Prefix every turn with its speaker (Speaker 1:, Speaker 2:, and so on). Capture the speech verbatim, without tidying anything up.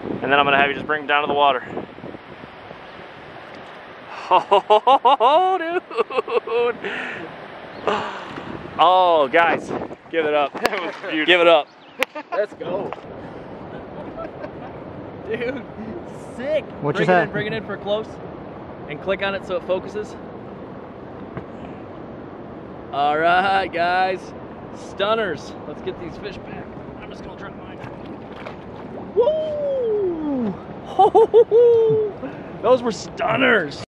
Speaker 1: And then I'm gonna have you just bring them down to the water. Oh, dude. Oh, guys, give it up. That was beautiful. Give it up.
Speaker 2: Let's go. Dude, sick.
Speaker 3: What
Speaker 2: bring
Speaker 3: you
Speaker 2: it
Speaker 3: say?
Speaker 2: in, bring it in for close and click on it so it focuses. All right, guys. Stunners. Let's get these fish back. I'm just gonna drop mine. Woo! Those were stunners.